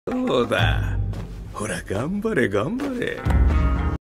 そうだ。ほら、頑張れ頑張れ。